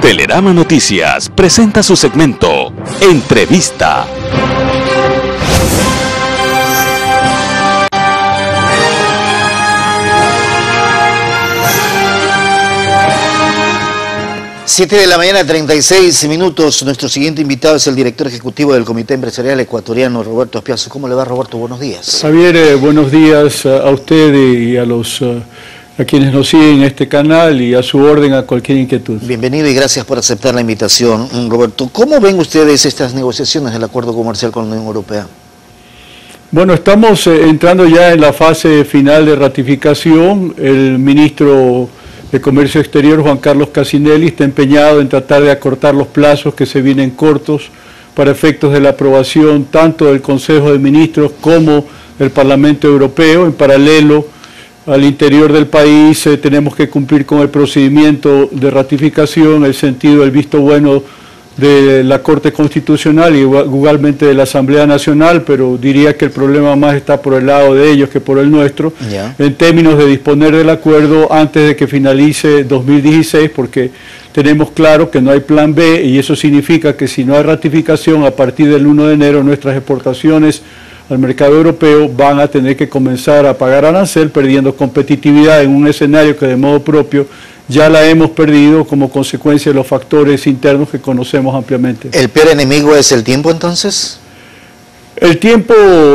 Telerama Noticias presenta su segmento Entrevista. Siete de la mañana, 36 minutos. Nuestro siguiente invitado es el director ejecutivo del Comité Empresarial Ecuatoriano, Roberto Aspiazu. ¿Cómo le va, Roberto? Buenos días. Javier, buenos días a usted y a quienes nos siguen en este canal y a su orden a cualquier inquietud. Bienvenido y gracias por aceptar la invitación, Roberto. ¿Cómo ven ustedes estas negociaciones del acuerdo comercial con la Unión Europea? Bueno, estamos entrando ya en la fase final de ratificación. El ministro de Comercio Exterior, Juan Carlos Cassinelli, está empeñado en tratar de acortar los plazos que se vienen cortos para efectos de la aprobación tanto del Consejo de Ministros como del Parlamento Europeo. En paralelo, al interior del país tenemos que cumplir con el procedimiento de ratificación, el sentido del visto bueno de la Corte Constitucional y igualmente de la Asamblea Nacional, pero diría que el problema más está por el lado de ellos que por el nuestro, en términos de disponer del acuerdo antes de que finalice 2016, porque tenemos claro que no hay plan B y eso significa que si no hay ratificación a partir del 1 de enero nuestras exportaciones al mercado europeo van a tener que comenzar a pagar arancel, perdiendo competitividad en un escenario que de modo propio ya la hemos perdido como consecuencia de los factores internos que conocemos ampliamente. ¿El peor enemigo es el tiempo entonces? El tiempo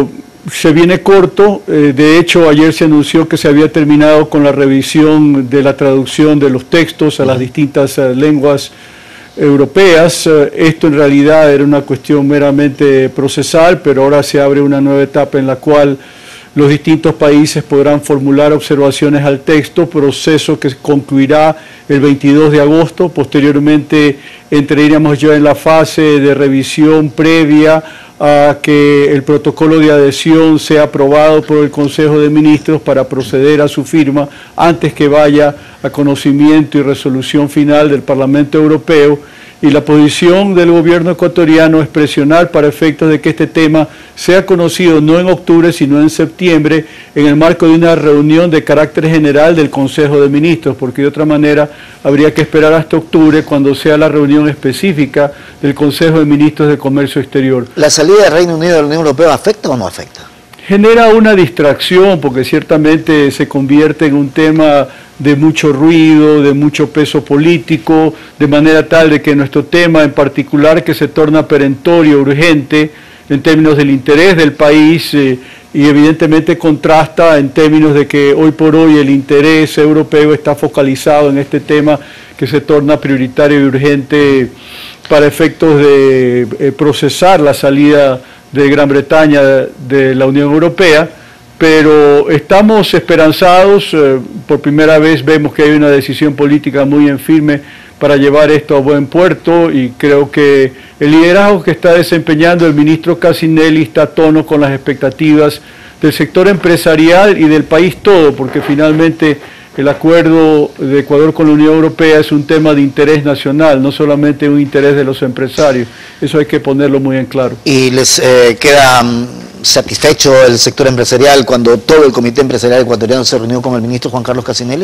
se viene corto. De hecho ayer se anunció que se había terminado con la revisión de la traducción de los textos a las distintas lenguas europeas. Esto en realidad era una cuestión meramente procesal, pero ahora se abre una nueva etapa en la cual los distintos países podrán formular observaciones al texto, proceso que concluirá el 22 de agosto. Posteriormente entraríamos ya en la fase de revisión previa a que el protocolo de adhesión sea aprobado por el Consejo de Ministros para proceder a su firma antes que vaya a conocimiento y resolución final del Parlamento Europeo. Y la posición del gobierno ecuatoriano es presionar para efectos de que este tema sea conocido no en octubre, sino en septiembre, en el marco de una reunión de carácter general del Consejo de Ministros, porque de otra manera habría que esperar hasta octubre, cuando sea la reunión específica del Consejo de Ministros de Comercio Exterior. ¿La salida del Reino Unido de la Unión Europea afecta o no afecta? Genera una distracción, porque ciertamente se convierte en un tema de mucho ruido, de mucho peso político, de manera tal de que nuestro tema en particular, que se torna perentorio, urgente, en términos del interés del país, y evidentemente contrasta en términos de que hoy por hoy el interés europeo está focalizado en este tema que se torna prioritario y urgente para efectos de procesar la salida de Gran Bretaña de la Unión Europea. Pero estamos esperanzados. Por primera vez vemos que hay una decisión política muy en firme para llevar esto a buen puerto, y creo que el liderazgo que está desempeñando el ministro Cassinelli está a tono con las expectativas del sector empresarial y del país todo, porque finalmente el acuerdo de Ecuador con la Unión Europea es un tema de interés nacional, no solamente un interés de los empresarios. Eso hay que ponerlo muy en claro. ¿Y les queda satisfecho el sector empresarial cuando todo el Comité Empresarial Ecuatoriano se reunió con el ministro Juan Carlos Cassinelli?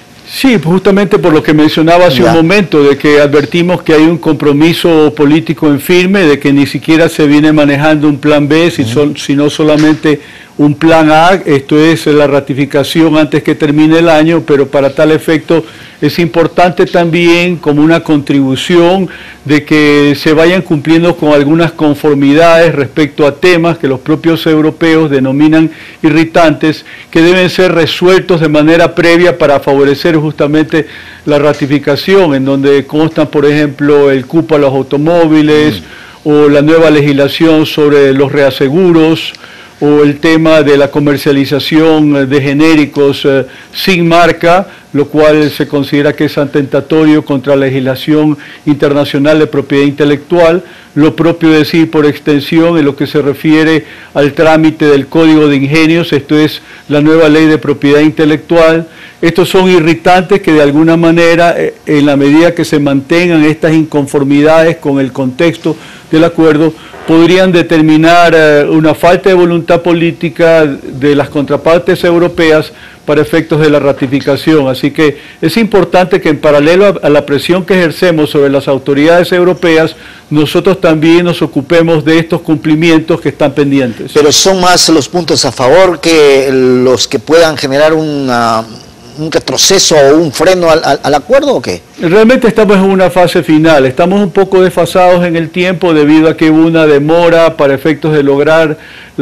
Sí, justamente por lo que mencionaba hace un momento, de que advertimos que hay un compromiso político en firme, de que ni siquiera se viene manejando un plan B, sino solamente un plan A. Esto es la ratificación antes que termine el año, pero para tal efecto es importante también como una contribución de que se vayan cumpliendo con algunas conformidades respecto a temas que los propios europeos denominan irritantes, que deben ser resueltos de manera previa para favorecer justamente la ratificación, en donde constan, por ejemplo, el cupo a los automóviles, o la nueva legislación sobre los reaseguros, o el tema de la comercialización de genéricos sin marca, lo cual se considera que es atentatorio contra la legislación internacional de propiedad intelectual. Lo propio decir por extensión en lo que se refiere al trámite del Código de Ingenios, esto es la nueva ley de propiedad intelectual, Estos son irritantes que de alguna manera, en la medida que se mantengan estas inconformidades con el contexto del acuerdo, podrían determinar una falta de voluntad política de las contrapartes europeas para efectos de la ratificación. Así que es importante que en paralelo a la presión que ejercemos sobre las autoridades europeas, nosotros también nos ocupemos de estos cumplimientos que están pendientes. Pero son más los puntos a favor que los que puedan generar un retroceso o un freno al acuerdo, ¿o qué? Realmente estamos en una fase final, estamos un poco desfasados en el tiempo debido a que hubo una demora para efectos de lograr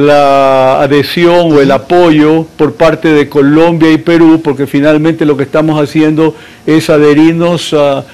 la adhesión o el apoyo por parte de Colombia y Perú, porque finalmente lo que estamos haciendo es adherirnos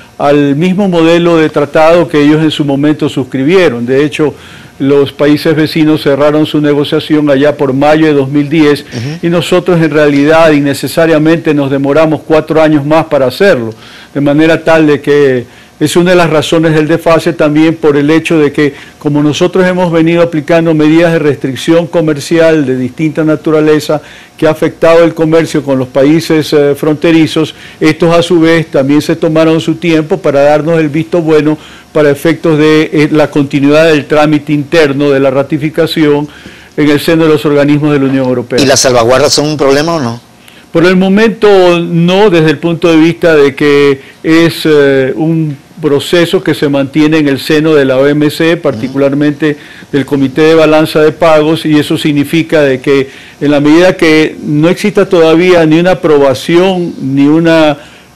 al mismo modelo de tratado que ellos en su momento suscribieron. De hecho, los países vecinos cerraron su negociación allá por mayo de 2010 y nosotros en realidad innecesariamente nos demoramos 4 años más para hacerlo, de manera tal de que es una de las razones del desfase también por el hecho de que como nosotros hemos venido aplicando medidas de restricción comercial de distinta naturaleza que ha afectado el comercio con los países fronterizos, estos a su vez también se tomaron su tiempo para darnos el visto bueno para efectos de la continuidad del trámite interno de la ratificación en el seno de los organismos de la Unión Europea. ¿Y las salvaguardas son un problema o no? Por el momento no, desde el punto de vista de que es un proceso que se mantiene en el seno de la OMC, particularmente del Comité de Balanza de Pagos, y eso significa de que en la medida que no exista todavía ni una aprobación ni una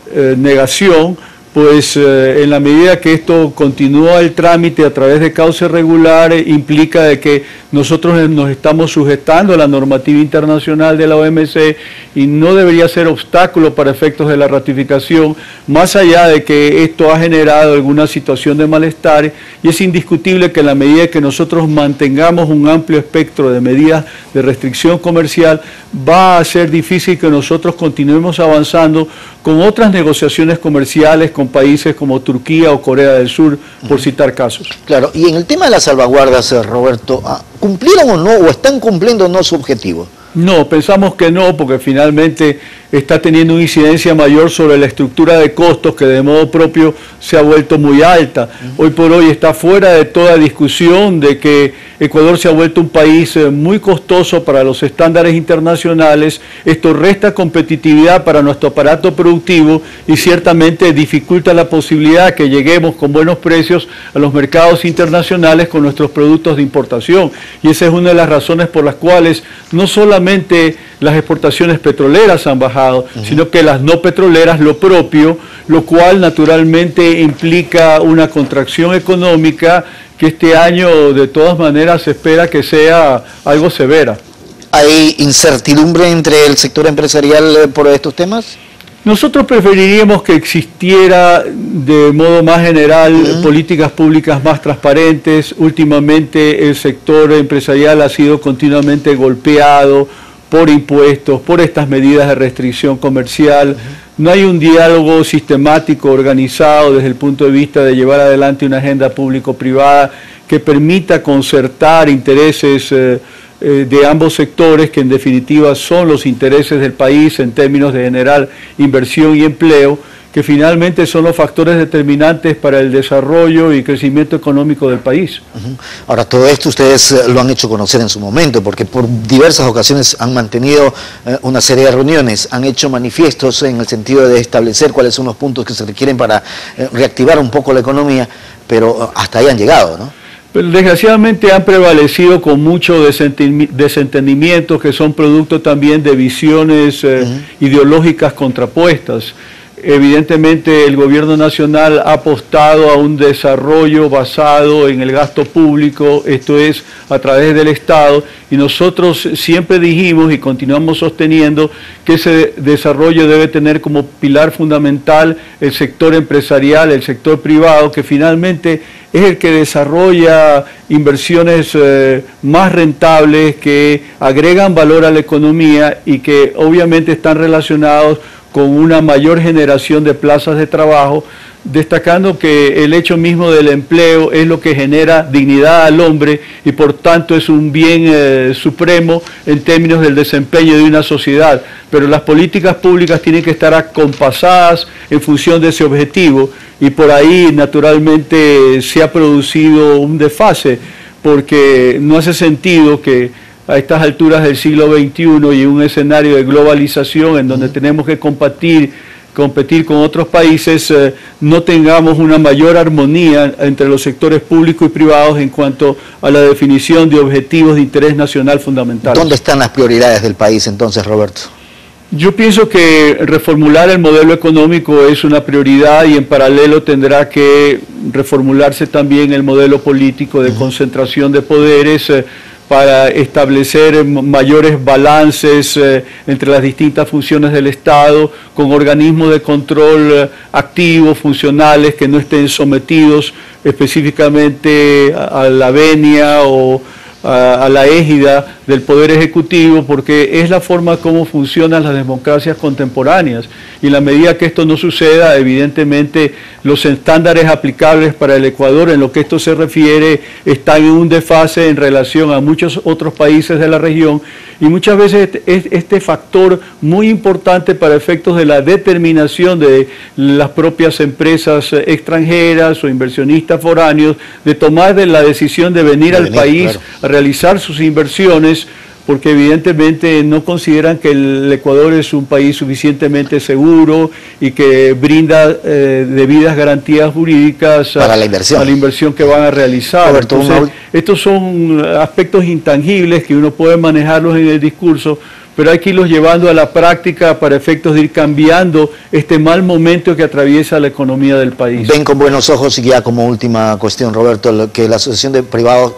negación, pues en la medida que esto continúa el trámite a través de cauce regular, implica de que nosotros nos estamos sujetando a la normativa internacional de la OMC y no debería ser obstáculo para efectos de la ratificación, más allá de que esto ha generado alguna situación de malestar, y es indiscutible que en la medida que nosotros mantengamos un amplio espectro de medidas de restricción comercial, va a ser difícil que nosotros continuemos avanzando con otras negociaciones comerciales con países como Turquía o Corea del Sur, por citar casos. Claro, y en el tema de las salvaguardas, Roberto, ¿cumplieron o no, o están cumpliendo o no su objetivo? No, pensamos que no, porque finalmente está teniendo una incidencia mayor sobre la estructura de costos que de modo propio se ha vuelto muy alta. Hoy por hoy está fuera de toda discusión de que Ecuador se ha vuelto un país muy costoso para los estándares internacionales. Esto resta competitividad para nuestro aparato productivo y ciertamente dificulta la posibilidad que lleguemos con buenos precios a los mercados internacionales con nuestros productos de importación. Y esa es una de las razones por las cuales no solamente las exportaciones petroleras han bajado, sino que las no petroleras lo propio, lo cual naturalmente implica una contracción económica que este año de todas maneras se espera que sea algo severa. ¿Hay incertidumbre entre el sector empresarial por estos temas? Nosotros preferiríamos que existiera de modo más general políticas públicas más transparentes. Últimamente el sector empresarial ha sido continuamente golpeado por impuestos, por estas medidas de restricción comercial. No hay un diálogo sistemático, organizado desde el punto de vista de llevar adelante una agenda público-privada que permita concertar intereses de ambos sectores, que en definitiva son los intereses del país en términos de generar inversión y empleo, que finalmente son los factores determinantes para el desarrollo y crecimiento económico del país. Ahora, todo esto ustedes lo han hecho conocer en su momento, porque por diversas ocasiones han mantenido una serie de reuniones, han hecho manifiestos en el sentido de establecer cuáles son los puntos que se requieren para reactivar un poco la economía, pero hasta ahí han llegado, ¿no? Pero desgraciadamente han prevalecido con mucho desentendimientos que son producto también de visiones ideológicas contrapuestas. Evidentemente el gobierno nacional ha apostado a un desarrollo basado en el gasto público, esto es a través del Estado, y nosotros siempre dijimos y continuamos sosteniendo que ese desarrollo debe tener como pilar fundamental el sector empresarial, el sector privado, que finalmente es el que desarrolla inversiones más rentables, que agregan valor a la economía y que obviamente están relacionados con una mayor generación de plazas de trabajo, destacando que el hecho mismo del empleo es lo que genera dignidad al hombre y por tanto es un bien supremo en términos del desempeño de una sociedad. Pero las políticas públicas tienen que estar acompasadas en función de ese objetivo y por ahí naturalmente se ha producido un desfase, porque no hace sentido que a estas alturas del siglo XXI y en un escenario de globalización en donde tenemos que competir con otros países, no tengamos una mayor armonía entre los sectores públicos y privados en cuanto a la definición de objetivos de interés nacional fundamentales. ¿Dónde están las prioridades del país entonces, Roberto? Yo pienso que reformular el modelo económico es una prioridad y en paralelo tendrá que reformularse también el modelo político de concentración de poderes, para establecer mayores balances entre las distintas funciones del Estado, con organismos de control activos, funcionales, que no estén sometidos específicamente a la venia o a la égida del Poder Ejecutivo, porque es la forma como funcionan las democracias contemporáneas. Y en la medida que esto no suceda, evidentemente los estándares aplicables para el Ecuador en lo que esto se refiere están en un desfase en relación a muchos otros países de la región, y muchas veces este factor muy importante para efectos de la determinación de las propias empresas extranjeras o inversionistas foráneos de tomar la decisión de venir al país, claro, a realizar sus inversiones, porque evidentemente no consideran que el Ecuador es un país suficientemente seguro y que brinda debidas garantías jurídicas para la inversión que van a realizar. Roberto, entonces, estos son aspectos intangibles que uno puede manejarlos en el discurso, pero hay que irlos llevando a la práctica para efectos de ir cambiando este mal momento que atraviesa la economía del país. Ven con buenos ojos, y ya como última cuestión, Roberto, que la Asociación de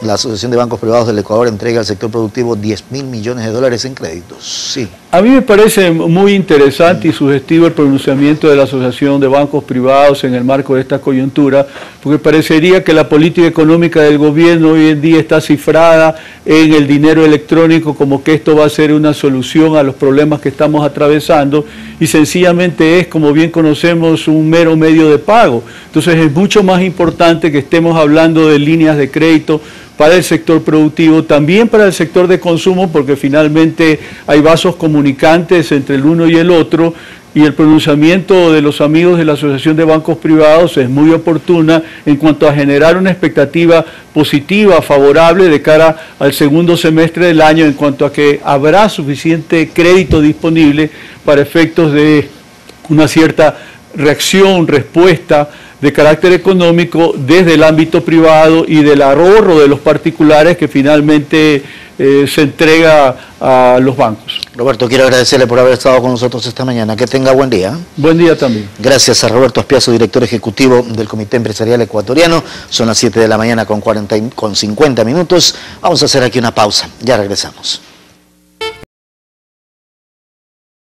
Bancos Privados del Ecuador entrega al sector productivo 10.000 millones de dólares en créditos. Sí. A mí me parece muy interesante y sugestivo el pronunciamiento de la Asociación de Bancos Privados en el marco de esta coyuntura, porque parecería que la política económica del gobierno hoy en día está cifrada en el dinero electrónico, como que esto va a ser una solución a los problemas que estamos atravesando, y sencillamente es, como bien conocemos, un mero medio de pago. Entonces es mucho más importante que estemos hablando de líneas de crédito para el sector productivo, también para el sector de consumo, porque finalmente hay vasos comunicantes entre el uno y el otro, y el pronunciamiento de los amigos de la Asociación de Bancos Privados es muy oportuna en cuanto a generar una expectativa positiva, favorable de cara al segundo semestre del año, en cuanto a que habrá suficiente crédito disponible para efectos de una cierta reacción, respuesta de carácter económico desde el ámbito privado y del ahorro de los particulares que finalmente se entrega a los bancos. Roberto, quiero agradecerle por haber estado con nosotros esta mañana. Que tenga buen día. Buen día también. Gracias a Roberto Aspiazu, director ejecutivo del Comité Empresarial Ecuatoriano. Son las 7 de la mañana con 50 minutos. Vamos a hacer aquí una pausa. Ya regresamos.